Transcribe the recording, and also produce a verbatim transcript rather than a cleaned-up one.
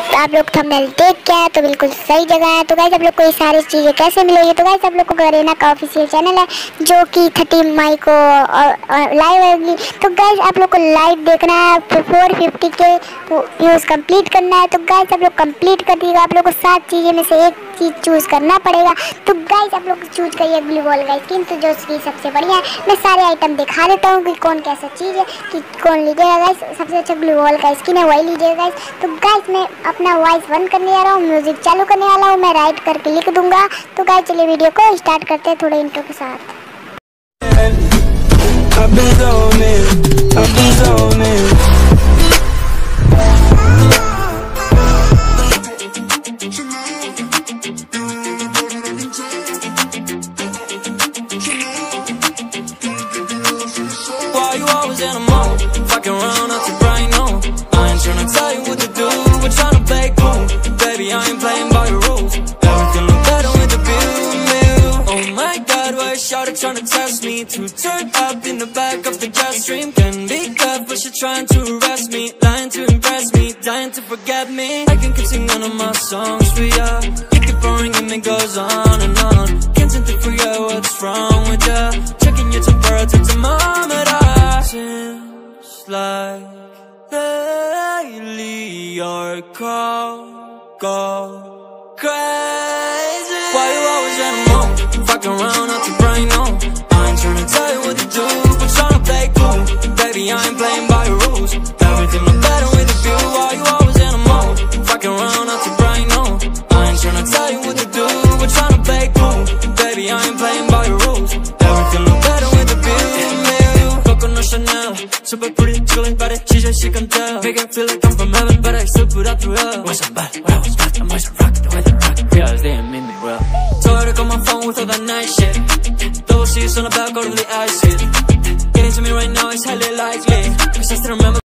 आप लोग थंबनेल देख के आए तो बिल्कुल सही जगह है। तो गाइस आप लोग को ये सारी चीज़ें कैसे मिलेगी, तो गाइस आप लोग को गरीना का ऑफिशियल चैनल है जो कि थर्टी मई को लाइव होगी। तो गाइस आप लोग को लाइव देखना है, four fifty K views complete करना है। तो गाइस आप लोग कंप्लीट कर दिएगा। आप लोग को सात चीज़ें में से एक चीज़ चूज़ करना पड़ेगा। तो गाइस आप लोग चूज़ करिए ग्लू वॉल का स्किन, तो जो उसकी सबसे बढ़िया है। मैं सारे आइटम दिखा देता हूँ कि कौन कैसा चीज़ है कि कौन लीजिएगा। गाइस सबसे अच्छा ग्लू वॉल का स्किन है, वही लीजिएगा गाइस। तो गाइस मैं अपना वॉइस बंद करने जा रहा हूँ, म्यूजिक चालू करने वाला हूँ, मैं राइट करके लिख दूंगा। तो गाइस चलिए वीडियो को स्टार्ट करते हैं थोड़े इंट्रो के साथ। Why you always in a mode, fucking around out to bright no. I ain't tryna tell you what to do, we're tryna play cool. Baby, I ain't playing by your rules. Everything look better with the view. Oh my God, why is shawty tryna test me? To turn up in the back of the jet stream. Can be tough, but she trying to arrest me. Lying to impress me, dying to forget me. I can keep singing all my songs for ya. You keep boring and it goes on and on. Can't seem to forget what's wrong with ya. Checking your temperature thermometer. Seems like lately your call go crazy. Why you always in a mood, fucking around out to brain no. I ain't tryna tell you what to do, but tryna play cool. Baby, I ain't playing by your rules. Everything look better with a view. Why you always in a mood, fucking around out to brain no. I ain't tryna tell you what to do, but tryna play cool. Baby, I ain't playing by your rules. Everything look better with a view. Coconut Chanel, super pretty, chilling body, she just she can tell. Make it feel like I'm from heaven, but I still put up through hell. Was I'm bad, when I was bad, I'm always a rock, the way they rock. Realize they ain't mean me well. Told her to call my phone with all that nice shit. Double C's on the back, go to the ice hit. Getting to me right now is highly likely, cause I still remember